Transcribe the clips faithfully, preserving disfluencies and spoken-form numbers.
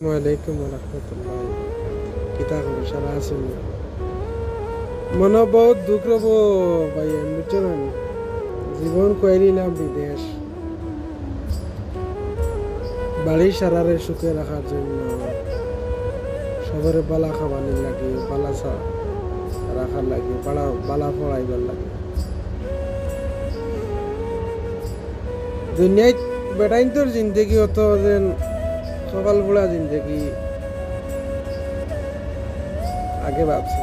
ওয়ালাইকুম রহমতুল্লাহ। কিতা খবর? সারা আছেন? মনে বহুত দুঃখ রব ভাই, বুঝছেন আমি জীবন কইরিলাম বিদেশ, বাড়ির সারারে সুখে রাখার জন্য, সবরে বালা খাবানির লাগে, বালা রাখার লাগে, বালা বালা পড়াইবার লাগে। দুনিয়ায় বেটাইন তোর জিন্দগি অত যেন সকাল বুড়া জিন্দগি আগে ভাবছি।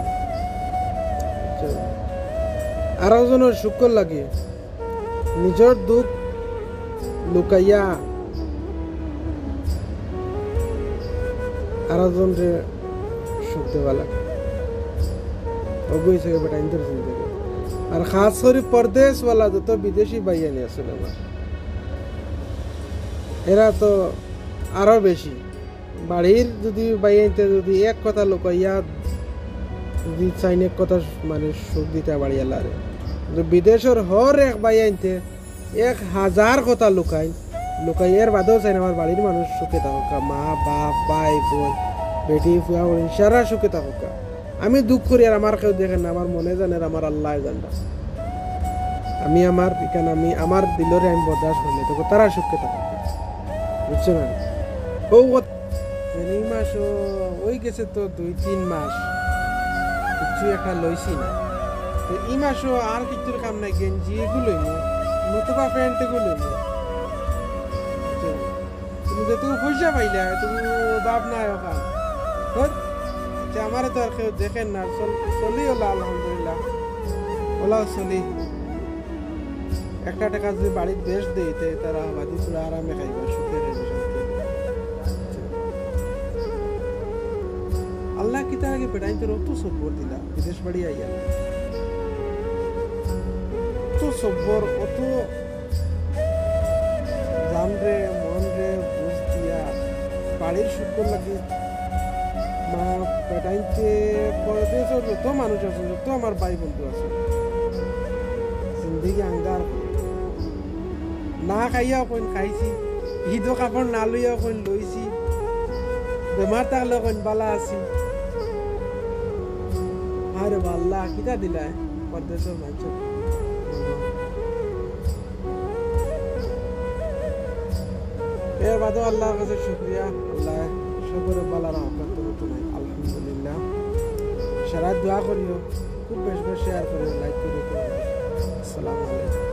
আর একজনের শুক্র লাগে, নিজের দুঃখ লুকাইয়া আর একজনের সুখ দেওয়া লাগে। অবশ্যই বেটাইন তোর জিন্দগি। আর খাস করে পরদেশওয়ালা যত বিদেশি বাইয়া নিয়ে আসলে এরা তো আরো বেশি। বাড়ির যদি বাইয়াইতে যদি এক কথা লুকাইয়া যদি চাইনে এক কথা মানে সুখ দিতে বাড়িয়া লারে, বিদেশের হর এক বাইয়াইতে এক হাজার কথা লুকাই লুকাই এর বাদেও চাই আমার বাড়ির মানুষ সুখে থাকুক, মা বাপ ভাই বোন বেটি ফুয়া সারা সুখে থাকুক। আমি দুঃখ করি আর আমার কেউ দেখেন না, আমার মনে জানে আমার আল্লাহ জানটা। আমি আমার এখানে আমি আমার দিলরে আমি বরদাস্ত করলে তো তারা সুখে থাকুক, বুঝছো না? ও এই মাস ওই গেছে তো দুই তিন মাস কিছু একটা লইছি না, তো এই মাসও আর কিছুর কাম নাই। গেঞ্জি এগুলোই নতুবা প্যান্ট এগুলোই তুমি যে তুমি পয়সা পাইলা তুমি বাপ নাই ওখান আমার তো আর কেউ দেখেন না। চলি ওলা আলহামদুলিল্লাহ ওলা চলি একটা টাকা যদি বাড়ির বেশ দিতে তারা বাদি পুরো আরামে খাইব, সুখে খাইব। আল্লাহ কি তার আগে বেড়াই তোর অত সব্বর দিলা বিদেশ বাড়ি আইয়া, অত সব্বর অত জান রে মন রে বুঝ দিয়া বাড়ির সুখ লাগে। মা বেটাইতে পরদেশের যত মানুষ আছে, যত আমার ভাই বন্ধু আছে, জিন্দগি আঙ্গার না খাইয়াও কইন খাইছি, ঈদও কাপড় না লইয়াও কইন লইছি, বেমার থাকলেও কইন বালা আছি। আরে আল্লাহ কিতা দিলা পরদেশের মানুষ। এর বাদেও আল্লাহর কাছে শুকরিয়া, আল্লাহ সবরে বালা রহমত করতে নাই আলহামদুলিল্লাহ। সারা দোয়া করিও, খুব বেশ বেশ শেয়ার করে লাইক করে। আসসালামু আলাইকুম।